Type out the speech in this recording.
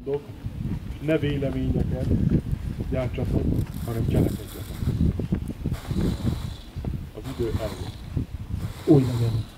Ne véleményeket gyártsatok, hanem cselekedjetek. Az idő eljött. Úgy legyen.